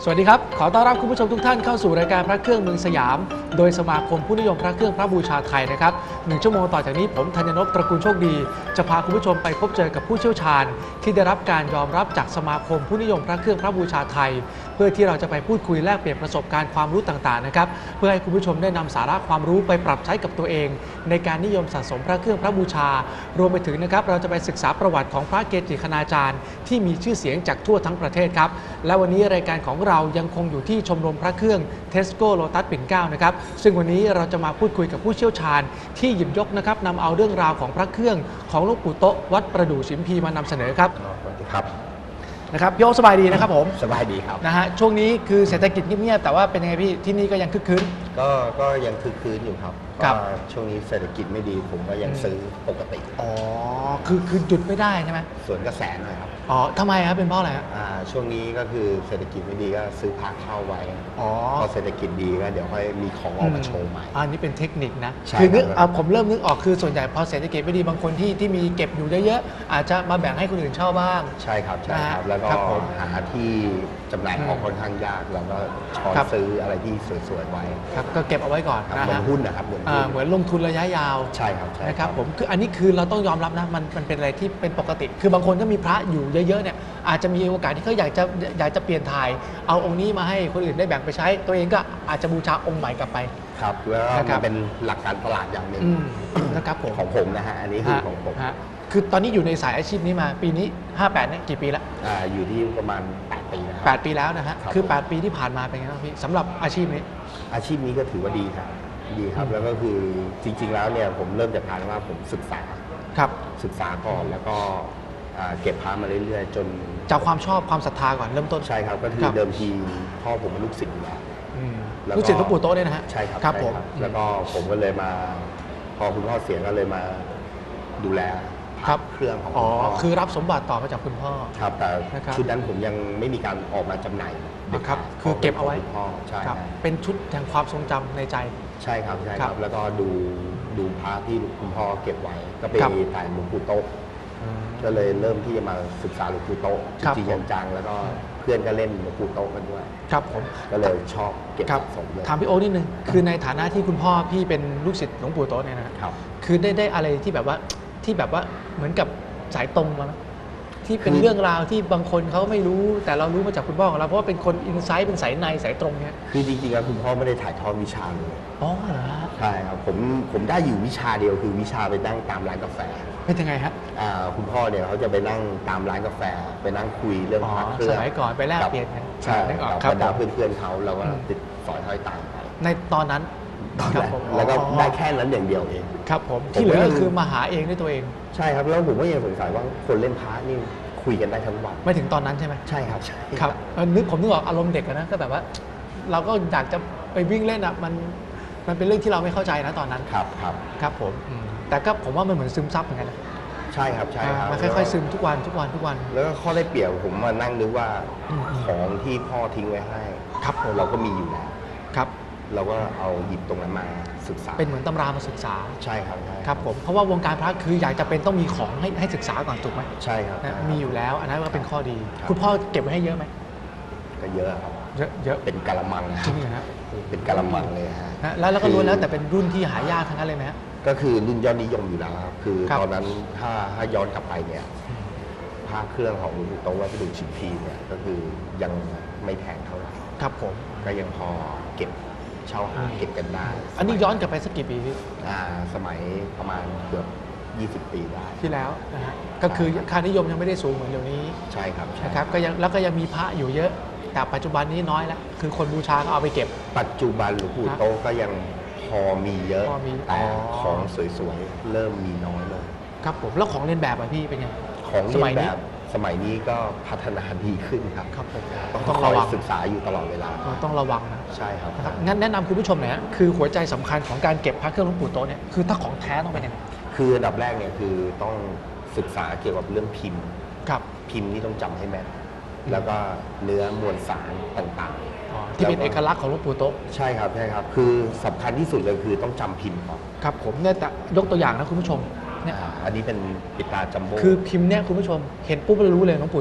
สวัสดีครับขอต้อนรับคุณผู้ชมทุกท่านเข้าสู่รายการพระเครื่องเมืองสยามโดยสมาคมผู้นิยมพระเครื่องพระบูชาไทยนะครับ1 ชั่วโมงต่อจากนี้ผมธัญนพตระกูลโชคดีจะพาคุณผู้ชมไปพบเจอกับผู้เชี่ยวชาญที่ได้รับการยอมรับจากสมาคมผู้นิยมพระเครื่องพระบูชาไทยเพื่อที่เราจะไปพูดคุยแลกเปลี่ยนประสบการณ์ความรู้ต่างๆนะครับเพื่อให้คุณผู้ชมได้นำสาระความรู้ไปปรับใช้กับตัวเองในการนิยมสะสมพระเครื่องพระบูชารวมไปถึงนะครับเราจะไปศึกษาประวัติของพระเกจิคณาจารย์ที่มีชื่อเสียงจากทั่วทั้งประเทศครับและวันนี้รายการของเรายังคงอยู่ที่ชมรมพระเครื่องเทสโก้โลตัสปิ่นเกล้านะครับซึ่งวันนี้เราจะมาพูดคุยกับผู้เชี่ยวชาญที่หยิบยกนะครับนำเอาเรื่องราวของพระเครื่องของหลวงปู่โต๊ะวัดประดู่ฉิมพีมานำเสนอครับสวัสดีครับนะครับพี่โอ๊คสบายดีนะครับผมสบายดีครับนะฮะช่วงนี้คือเศรษฐกิจเงียบๆแต่ว่าเป็นยังไงพี่ที่นี่ก็ยังคึกคืนก็ยังคึกคืนอยู่ครับช่วงนี้เศรษฐกิจไม่ดีผมก็ยังซื้อปกติอ๋อคือหยุดไม่ได้ใช่ไหมส่วนกระแสหน่อยครับอ๋อทำไมครับเป็นเพราะอะไรครับช่วงนี้ก็คือเศรษฐกิจไม่ดีก็ซื้อพระเข้าไว้พอเศรษฐกิจดีก็เดี๋ยวค่อยมีของออกมาโชว์ใหม่นี่เป็นเทคนิคนะคือนึกผมเริ่มนึกออกคือส่วนใหญ่พอเศรษฐกิจไม่ดีบางคนที่มีเก็บอยู่เยอะๆอาจจะมาแบ่งให้คนอื่นเช่าบ้างใช่ครับแล้วก็หาที่จำหน่ายของค่อนข้างยากแล้วก็ช้อนซื้ออะไรที่สวยๆไว้ครับก็เก็บเอาไว้ก่อนเหมือนหุ้นนะครับเหมือนลงทุนระยะยาวใช่ครับนะครับผมคืออันนี้คือเราต้องยอมรับนะมันเป็นอะไรที่เป็นปกติคือบางคนก็มีพระอยู่เยอะๆเนี่ยอาจจะมีโอกาสที่เขาอยากจะเปลี่ยนถ่ายเอาองค์นี้มาให้คนอื่นได้แบ่งไปใช้ตัวเองก็อาจจะบูชาองค์ใหม่กลับไปครับแล้วมันเป็นหลักการตลาดอย่างหนึ่งนะครับผมของผมนะฮะอันนี้คือของผมคือตอนนี้อยู่ในสายอาชีพนี้มาปีนี้58เนี่ยกี่ปีแล้วอยู่ที่ประมาณ8 ปีนะ 8 ปีแล้วนะฮะคือ8 ปีที่ผ่านมาเป็นไงบ้างพี่สำหรับอาชีพนี้ก็ถือว่าดีครับแล้วก็คือจริงๆแล้วเนี่ยผมเริ่มจากการว่าผมศึกษาก่อนแล้วก็เก็บพระมาเรื่อยๆจนจากความชอบความศรัทธาก่อนเริ่มต้นใช่ครับก็คือเดิมทีพ่อผมเป็นลูกศิษย์อยู่แล้วลูกศิษย์หลวงปู่โต๊ะเนี่ยนะฮะใช่ครับผมแล้วก็ผมก็เลยมาพอคุณพ่อเสียก็เลยมาดูแลเครื่องของคุณพ่อคือรับสมบัติต่อมาจากคุณพ่อครับแต่ชุดนั้นผมยังไม่มีการออกมาจำหน่ายครับคือเก็บเอาไว้พ่อใช่ครับเป็นชุดแห่งความทรงจำในใจใช่ครับแล้วก็ดูพระที่คุณพ่อเก็บไว้ก็ไปถ่ายหลวงปู่โต๊ะก็เลยเริ่มที่จะมาศึกษาหลวงปู่โต๊ะจริงจังแล้วก็เพื่อนก็เล่นหลวงปู่โต๊ะกันด้วยครับผมก็เลยชอบเก็บสะสมเลยถามพี่โอ๊คนิดนึงคือในฐานะที่คุณพ่อพี่เป็นลูกศิษย์หลวงปู่โต๊ะเนี่ยนะครับคือได้อะไรที่แบบว่าเหมือนกับสายตรงมาที่เป็นเรื่องราวที่บางคนเขาไม่รู้แต่เรารู้มาจากคุณพ่อของเราเพราะว่าเป็นคนอินไซต์เป็นสายในสายตรงเนี่ยคือจริงๆแล้วคุณพ่อไม่ได้ถ่ายทอดวิชาเลยอ๋อเหรอใช่ครับผมได้อยู่วิชาเดียวคือวิชาไปนั่งตามร้านกาแฟเป็นยังไงฮะคุณพ่อเนี่ยเขาจะไปนั่งตามร้านกาแฟไปนั่งคุยเรื่องพระเครื่องสมัยก่อนไปแลกเปลี่ยนกันใช่กับบรรดาเพื่อนๆเขาเราก็ติดสอยห้อยตามไปในตอนนั้นแล้วก็ได้แค่นั้นอย่างเดียวเองครับผมที่เหลือคือมาหาเองด้วยตัวเองใช่ครับแล้วผมก็ยังสงสัยว่าคนเล่นพระนี่คุยกันได้ทั้งวันไม่ถึงตอนนั้นใช่ไหมใช่ครับครับผมนึกออกอารมณ์เด็กนะก็แบบว่าเราก็อยากจะไปวิ่งเล่นอ่ะมันเป็นเรื่องที่เราไม่เข้าใจนะตอนนั้นครับผมแต่ก็ผมว่ามันเหมือนซึมซับเหมือนกันนะใช่ครับมันค่อยๆซึมทุกวันแล้วก็ข้อได้เปรียบผมมานั่งนึกว่าของที่พ่อทิ้งไว้ให้ครับเราก็มีอยู่แล้วครับเราก็เอาหยิบตรงนั้นมาศึกษาเป็นเหมือนตำรามาศึกษาใช่ครับครับผมเพราะว่าวงการพระคืออยากจะเป็นต้องมีของให้ศึกษาก่อนถูกไหมใช่ครับมีอยู่แล้วอันนั้นก็เป็นข้อดีคุณพ่อเก็บไว้ให้เยอะไหมก็เยอะครับเยอะเป็นกะละมังจริงเหรอฮะเป็นกะละมังเลยฮะแล้วก็รู้แล้วแต่เป็นรุ่นที่หายากทั้งนั้นเลยไหมฮะก็คือรุ่นยอดนิยมอยู่แล้วครับคือตอนนั้นถ้าย้อนกลับไปเนี่ยพระเครื่องของหลวงปู่โต๊ะวัดประดู่ฉิมพีเนี่ยก็คือยังไม่แพงเท่าไหร่ครับผมก็ยังพอเก็บเช่าหาเก็บกันได้อันนี้ย้อนกลับไปสักกี่ปีพี่สมัยประมาณเกือบ20 ปีได้ที่แล้วนะฮะก็คือค่านิยมยังไม่ได้สูงเหมือนเดี๋ยวนี้ใช่ครับนะครับก็ยังมีพระอยู่เยอะแต่ปัจจุบันนี้น้อยแล้วคือคนบูชาก็เอาไปเก็บปัจจุบันหลวงปู่โต๊ะก็ยังพอมีเยอะแต่ของสวยๆเริ่มมีน้อยลงครับผมแล้วของเล่นแบบอะพี่เป็นไงของเล่นแบบสมัยนี้ก็พัฒนาดีขึ้นครับครับผมต้องระวังศึกษาอยู่ตลอดเวลาต้องระวังนะใช่ครับงั้นแนะนำคุณผู้ชมหน่อยฮะคือหัวใจสำคัญของการเก็บพระเครื่องหลวงปู่โต๊ะเนี่ยคือถ้าของแท้ต้องเป็นยังไงคืออันดับแรกเนี่ยคือต้องศึกษาเกี่ยวกับเรื่องพิมพ์พิมพ์นี่ต้องจำให้แม่นแล้วก็เนื้อมวลสารต่างๆที่เป็นเอกลักษณ์ของหลวงปู่โต๊ะใช่ครับคือสำคัญที่สุดเลยคือต้องจำพิมพ์ก่อนครับผมเนี่ยแต่ยกตัวอย่างนะคุณผู้ชมเนี่ยอันนี้เป็นปิดตาจัมโบ้คือพิมพ์เนี่ยคุณผู้ชมเห็นปุ๊บเรารู้เลยหลวงปู่โต๊ะ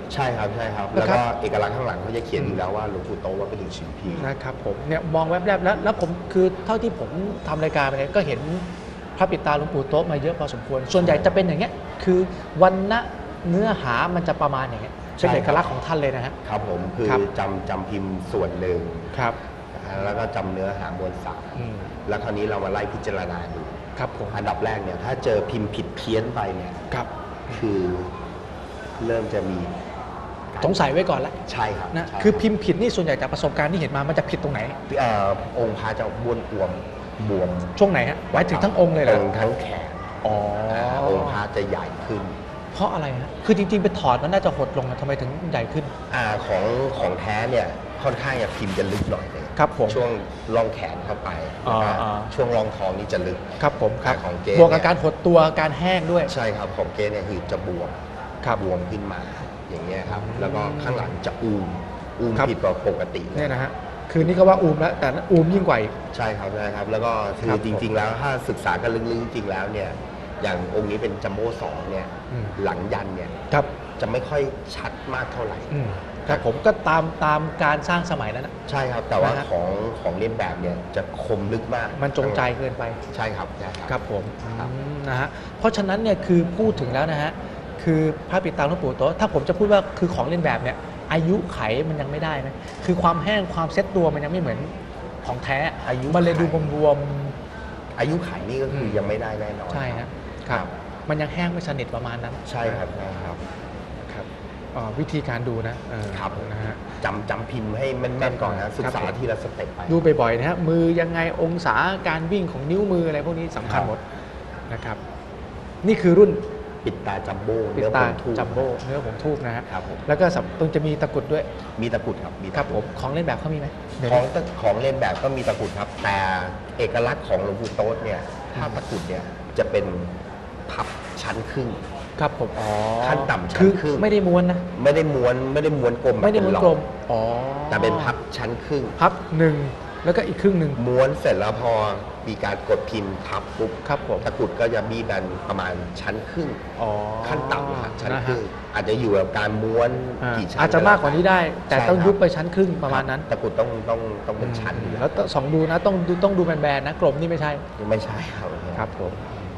ใช่ครับใช่ครับแล้วก็เอกลักษณ์ข้างหลังเขาจะเขียนอยู่แล้วว่าหลวงปู่โตว่าเป็นถึงชิมพีนะครับผมเนี่ยมองแวบแรกแล้วผมคือเท่าที่ผมทำรายการไปเนี่ยก็เห็นพระปิดตาหลวงปู่โตมาเยอะพอสมควรส่วนใหญ่จะเป็นอย่างเงี้ยคือวันณะเนื้อหามันจะประมาณอย่างเงี้ยเป็นเอกลักษณ์ของท่านเลยนะฮะครับผมคือจำพิมพ์ส่วนหนึ่งครับแล้วก็จำเนื้อหามวลสารแล้วคราวนี้เรามาไล่พิจารณาดูครับผมอันดับแรกเนี่ยถ้าเจอพิมพ์ผิดเพี้ยนไปเนี่ยครับคือเริ่มจะมีสงสัยไว้ก่อนแล้วใช่ครับนะคือพิมพ์ผิดนี่ส่วนใหญ่จากประสบการณ์ที่เห็นมามันจะผิดตรงไหนองค์พระจะบวมช่วงไหนฮะหมายถึงทั้งองค์เลยเหรอองค์ทั้งแขนองค์พระจะใหญ่ขึ้นเพราะอะไรฮะคือจริงๆไปถอดมันน่าจะหดลงนะทำไมถึงใหญ่ขึ้นของแท้เนี่ยค่อนข้างจะพิมพ์จะลึกหน่อยเลยครับผมช่วงรองแขนเข้าไปช่วงรองท้องนี่จะลึกครับผมครับของเกบวกกับการหดตัวการแห้งด้วยใช่ครับของเกเนี่ยคือจะบวมขึ้นมาอย่างเงี้ยครับแล้วก็ข้างหลังจะอูมผิดกว่าปกติเนี่ยนะฮะคือนี่ก็ว่าอูมแล้วแต่อูมยิ่งกว่าอีกใช่ครับใช่ครับแล้วก็คือจริงๆแล้วถ้าศึกษากันลึกๆจริงๆแล้วเนี่ยอย่างองค์นี้เป็นจัมโบ้2เนี่ยหลังยันเนี่ยจะไม่ค่อยชัดมากเท่าไหร่ครับผมก็ตามการสร้างสมัยแล้วนะใช่ครับแต่ว่าของเลียนแบบเนี่ยจะคมลึกมากมันจงใจเกินไปใช่ครับครับผมนะฮะเพราะฉะนั้นเนี่ยคือพูดถึงแล้วนะฮะคือพระปิดตาหลวงปู่โตถ้าผมจะพูดว่าคือของเลียนแบบเนี่ยอายุไขมันยังไม่ได้นะคือความแห้งความเซ็ตตัวมันยังไม่เหมือนของแท้อายุมันเลยดูบวมอายุไขนี่ก็คือยังไม่ได้แน่นอนใช่ครับมันยังแห้งไม่สนิทประมาณนั้นใช่ครับนะครับวิธีการดูนะครับนะฮะจำพิมพ์ให้แม่นๆก่อนนะศึกษาทีละสเต็ปไปดูบ่อยๆนะฮะมือยังไงองศาการวิ่งของนิ้วมืออะไรพวกนี้สำคัญหมดนะครับนี่คือรุ่นปิดตาจัมโบ้ปิดตาจัมโบ้เนื้อผงทูบนะฮะแล้วก็ต้องจะมีตะกุดด้วยมีตะกุดครับครับผมของเล่นแบบเขามีไหมของเล่นแบบก็มีตะกุดครับแต่เอกลักษณ์ของหลวงปู่โต๊ดเนี่ยถ้าตะกุดเนี่ยจะเป็นพับชั้นครึ่งครับผมขั้นต่ำชั้นครึ่งไม่ได้ม้วนนะไม่ได้ม้วนกลมไม่ได้ม้วนกลมแต่เป็นพับชั้นครึ่งพับหนึ่งแล้วก็อีกครึ่งหนึ่งม้วนเสร็จแล้วพอมีการกดพิมพ์ทับปุ๊บครับผมตะกุดก็จะมีกันประมาณชั้นครึ่งขั้นต่ำชั้นครึ่งอาจจะอยู่กับการม้วนกี่ชั้นอาจจะมากกว่านี้ได้แต่ต้องยุบไปชั้นครึ่งประมาณนั้นตะกุดต้องเป็นชั้นแล้วสองดูนะต้องดูแบนๆนะกลมนี่ไม่ใช่ครับผม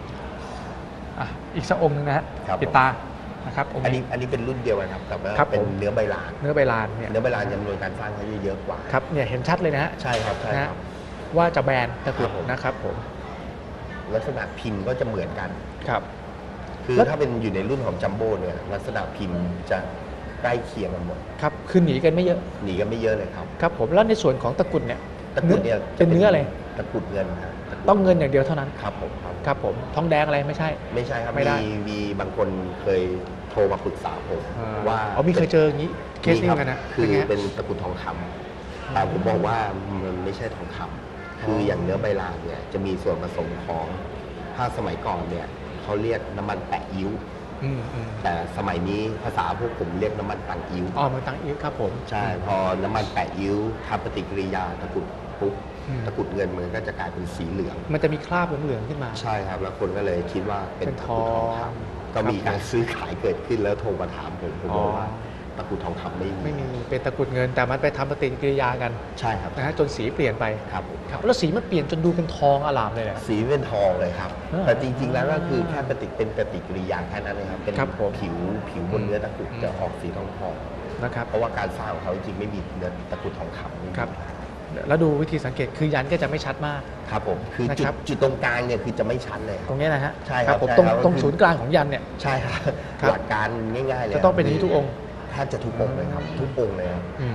อีกสักองค์นึงนะฮะปิดตานะครับอันนี้เป็นรุ่นเดียวกันครับแต่ว่าเป็นเนื้อใบลานเนี่ยเนื้อใบลานจำนวนการสร้างเขาเยอะกว่าครับเนี่ยเห็นชัดเลยนะฮะใช่ครับนะว่าจะแบนตะกุดนะครับผมลักษณะพิมพ์ก็จะเหมือนกันครับคือถ้าเป็นอยู่ในรุ่นของจัมโบ้เนี่ยลักษณะพิมพ์จะใกล้เคียงกันหมดครับคือหนีกันไม่เยอะเลยครับครับผมแล้วในส่วนของตะกุดเนี่ยตะกุดเนี่ยเป็นเนื้ออะไรตะกุดเงินครับต้องเงินอย่างเดียวเท่านั้นครับผมครับผมทองแดงอะไรไม่ใช่ครับมีบางคนเคยโทรมาปรึกษาผมว่ามีเคยเจออย่างนี้เคสนี้กันนะคือเป็นตะกุดทองคำแต่ผมบอกว่ามันไม่ใช่ทองคำคืออย่างเนื้อใบลานเนี่ยจะมีส่วนผสมของถ้าสมัยก่อนเนี่ยเขาเรียกน้ำมันแปะยิ้วแต่สมัยนี้ภาษาพวกผมเรียกน้ำมันตังยิ้วมันตังยิ้วครับผมใช่พอน้ำมันแปะยิ้วทำปฏิกิริยาตะกุดปุ๊บตะกุดเงินมันก็จะกลายเป็นสีเหลืองมันจะมีคราบเหลืองๆขึ้นมาใช่ครับแล้วคนก็เลยคิดว่าเป็นตะกุดทองคำก็มีการซื้อขายเกิดขึ้นแล้วโทรมาถามผมบอกว่าตะกุดทองคำไม่มีเป็นตะกุดเงินแต่มันไปทำปฏิกิริยากันใช่ครับนะฮะจนสีเปลี่ยนไปครับแล้วสีมันเปลี่ยนจนดูเป็นทองอลามเลยแหละสีเป็นทองเลยครับแต่จริงๆแล้วก็คือแค่เป็นปฏิกิริยาแค่นั้นเองครับเป็นผิวบนเนื้อตะกุดจะออกสีทองนะครับเพราะว่าการสร้างของเขาจริงๆไม่มีเนื้อตะกุดทองคำครับแล้วดูวิธีสังเกตคือยันก็จะไม่ชัดมากครับผมคือจุดตรงกลางเนี่ยคือจะไม่ชัดเลยตรงนี้นะฮะใช่ครับผมตรงศูนย์กลางของยันเนี่ยใช่ครับหลักการง่ายๆเลยจะต้องเป็นอย่างนี้ทุกองค์แทบจะทุกองค์เลยครับทุกองค์เลย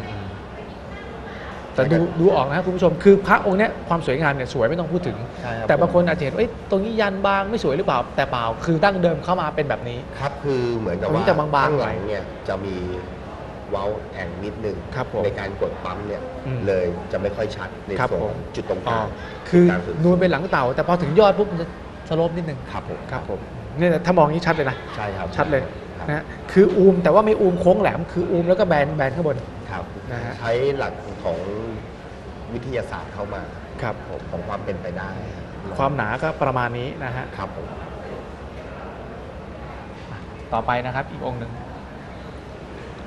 แต่ดูออกนะครับคุณผู้ชมคือพระองค์เนี้ยความสวยงามเนี่ยสวยไม่ต้องพูดถึงแต่บางคนอาจจะเห็นว่าตรงนี้ยันบางไม่สวยหรือเปล่าแต่เปล่าคือดั้งเดิมเข้ามาเป็นแบบนี้ครับคือเหมือนกับว่าจะบางๆหลังเนี่ยจะมีเว้าแองนิดนึงในการกดปั๊มเนี่ยเลยจะไม่ค่อยชัดในส่วนของจุดตรงกลางคือนูนเป็นหลังเต่าแต่พอถึงยอดปุ๊บมันจะสโลปนิดนึงครับผมเนี่ยถ้ามองนี้ชัดเลยนะใช่ครับชัดเลยนะคืออูมแต่ว่าไม่อูมโค้งแหลมคืออูมแล้วก็แบนข้างบนครับนะฮะใช้หลักของวิทยาศาสตร์เข้ามาครับของความเป็นไปได้ความหนาก็ประมาณนี้นะฮะครับผมต่อไปนะครับอีกองค์หนึ่ง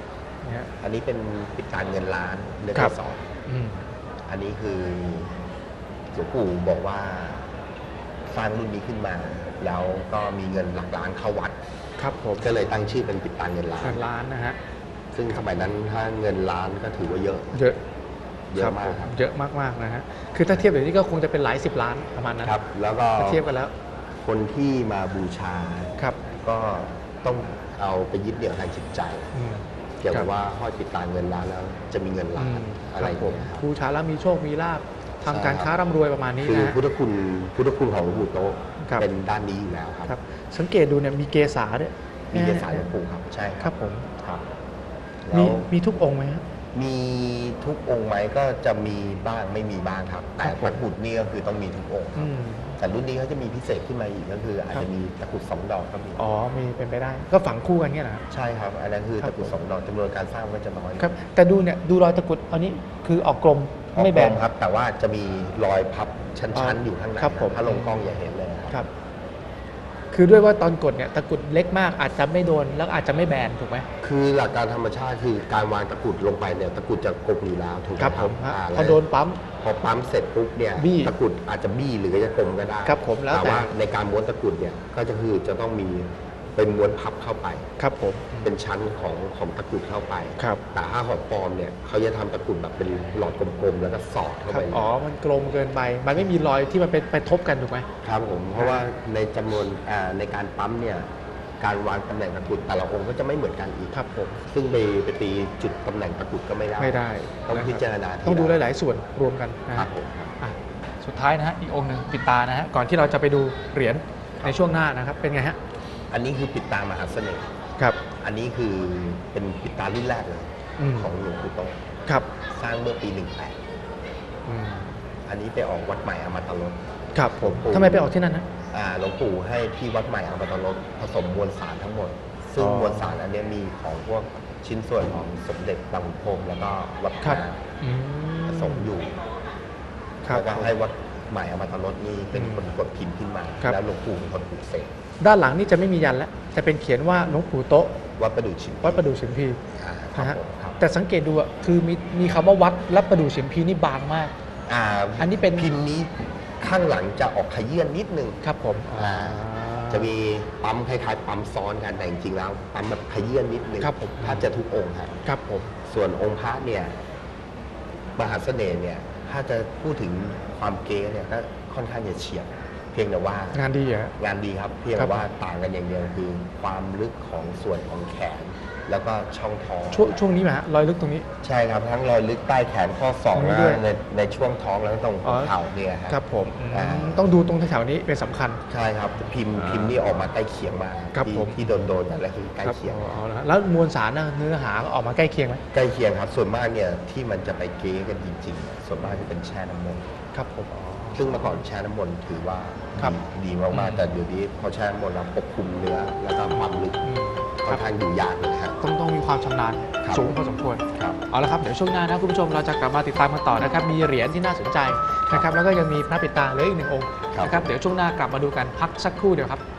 เนี่ยอันนี้เป็นปิดตาเงินล้านเนื้อครับที่สองอืมอันนี้คือหลวงปู่บอกว่าสร้างรุ่นนี้ขึ้นมา แล้วก็มีเงินหลักล้านเข้าวัดครับผมก็เลยตั้งชื่อเป็นปิดตาเงินล้านเงินล้านนะฮะซึ่งสมัยนั้นถ้าเงินล้านก็ถือว่าเยอะเยอะเยอะมากครับเยอะมากๆนะฮะคือถ้าเทียบเดี๋ยวนี้ก็คงจะเป็นหลาย10 ล้านประมาณนั้นครับ แล้วก็ถ้าเทียบกันแล้วคนที่มาบูชาครับก็ต้องเอาไปยึดเหนี่ยวทางจิตใจอืมเกี่ยวครักับบ ว่าห้อยปิดตาเงินล้านแล้วจะมีเงินล้านอะไรครับอผย่างมเงี้ยครับบูชาแล้วมีโชคมีลาภใช่ทำการค้าร่ำรวยประมาณนี้คือนะพุทธคุณของหลวงปู่โตะครับเป็นด้านนี้อยู่แล้วครับครับ สังเกตดูเนี่ยมีเกษาด้วยมีเกสาหลวงปู่ครับใช่ครับผมครับมีแล้วมีทุกองค์ไหมครับมีทุกองค์ไหมก็จะมีบ้างไม่มีบ้างครับ แต่ครับผมตะกรุดนี่ก็คือต้องมีทุกองค์ครับอืมแต่รุ่นนี้เขาจะมีพิเศษขึ้นมาอีกก็คืออาจครัจะบมีตะกรุด2 ดอกก็มีอ๋อมีเป็นไปได้ ก็ฝังคู่กันเงี้ยเหรอครับใช่ครับ อันนั้นคือครับตะกรุดผม 2 ดอกจำนวนการสร้างก็จะน้อยครับ แต่ดูเนี่ยดูรอยตะกรุดอันนี้คือออกกลมออกไม่กแบลนมครับ แต่ว่าจะมีรอยพับชั้นๆอยู่ข้างในครับผมถ้าลงกล้องอย่าเห็นเลยครับครับ คือด้วยว่าตอนกดเนี่ยตะกรุดเล็กมากอาจจะไม่โดนแล้วอาจจะไม่แบนถูกไหมคือหลักการธรรมชาติคือการวางตะกรุดลงไปเนี่ยตะกรุดจะกลมอยู่แล้วถูกไหมครับผมแล้วพอโดนปั๊มพอปั๊มเสร็จปุ๊บเนี่ยบี้ตะกรุดอาจจะบี้หรือจะกลมก็ได้ครับผมแล้วแต่ว่าในการม้วนตะกรุดเนี่ยก็จะคือจะต้องมีเป็นม้วนพับเข้าไปครับผมเป็นชั้นของตะกรุดเข้าไปครับแต่ถ้าหอดปลอมเนี่ยเขาจะทำตะกรุดแบบเป็นหลอดกลมๆแล้วก็สอดเข้าครัไปบอ๋อมันกลมเกินไป มันไม่มีรอยที่มันเป็นไปทบกันถูกไหมครับผมเพราะว่าในจำนวนในการปั๊มเนี่ยการวางตำแหน่งตะกรุดแต่ละองค์ก็จะไม่เหมือนกันอีกครับผมซึ่งไปตีจุดตำแหน่งตะกรุดก็ไม่ได้ไม่ได้ต้องนะครับพิจารณาทีต้องดูละหลาย ๆ ส่วนรวมกันนะครัฮะบผมครับอ่ะสุดท้ายนะฮะอีกองค์หนึ่งปิดตานะฮะก่อนที่เราจะไปดูเหรียญในช่วงหน้านะครับเป็นไงฮะอันนี้คือปิดตามหาเสน่ห์ครับอันนี้คือเป็นปิดตารุ่นแรกเลยอืมของหลวงปู่โตะครับสร้างเมื่อปีอืม 18 อันนี้ไปออกวัดใหม่อมตะรสครับผมผมทำไมไปออกที่นั่นนะหลวงปู่ให้ที่วัดใหม่อมตะรสผสมมวลสารทั้งหมด ซึ่งอ๋อมวลสารอันเนี้ยมีของพวกชิ้นส่วนของสมเด็จบางขุนพรหมแล้วก็วัดครับนาอืผสมอยู่ครับแล้วก็ให้วัดใหม่อมตะรสนี่เป็นคนกดพิมพ์ขึ้นมาครับแล้วหลวงปู่เป็นคนปลูกเสกด้านหลังนี่จะไม่มียันแล้วจะเป็นเขียนว่าหลวงปู่โต๊ะวัดประดู่ชิมวัดประดู่ฉิมพีครับนะฮะผมครับแต่สังเกตดูอ่ะคือมีคำว่าวัดและประดู่ฉิมพีนี่บางมาก อันนี้เป็นพิมพ์นี้ข้างหลังจะออกขยื่นนิดนึงครับผมจะมีปั๊มคล้ายๆปั๊มซ้อนกันแต่จริงๆแล้วปั๊มแบบขยื่นนิดนึงครับผมถ้าจะทุกองค์ครับครับผมส่วนองค์พระเนี่ยมหาเสน่ห์เนี่ยถ้าจะพูดถึงความเก๊เนี่ยก็ค่อนข้างจะเฉียบเพียงแต่ว่างานดีอ่ะงานดีครับ เพียงครัแต่บว่าต่างกันอย่างเดียวคือความลึกของส่วนของแขน แล้วก็ช่องท้องช่วงนี้ไหมฮะรอยลึกตรงนี้ใช่ครับทั้งรอยลึกใต้แขนข้อศอกตรงนี้แล้วด้วยในช่วงท้องแล้วก็ตรงหัวเข่าเนี่ยครับผมอ่าต้องดูตรงแถวๆนี้เป็นสำคัญใช่ครับพิมพ์นี่ออกมาใกล้เคียงมากครับที่ผมที่โดนกันแล้วคือใกล้เคียงเอาละแล้วมวลสารนะเนื้อหาออกมาใกล้เคียงไหมใกล้เคียงครับ ส่วนมากเนี่ยที่มันจะไปเก๊กันจริงๆ ส่วนมากจะเป็นแช่น้ำมนต์ครับผมซึ่งเมื่อก่อนแช่น้ำมนต์ถือว่าครับดีมากๆ แต่เดี๋ยวนี้พอแช่น้ำมนต์แล้วปกคลุมเนื้อแล้วก็ความลึกอืมคค่อรันบข้างอยู่ยากเลยครับต้องมีความชำนาญครับสูงพอสมควรครับเอาละครับเดี๋ยวช่วงหน้านะคุณผู้ชมเราจะกลับมาติดตามกันต่อนะครับมีเหรียญที่น่าสนใจนะครับแล้วก็ยังมีพระปิดตาเหลืออีกหนึ่งองค์ครับนะครับเดี๋ยวช่วงหน้ากลับมาดูกันพักสักครู่เดียวครับ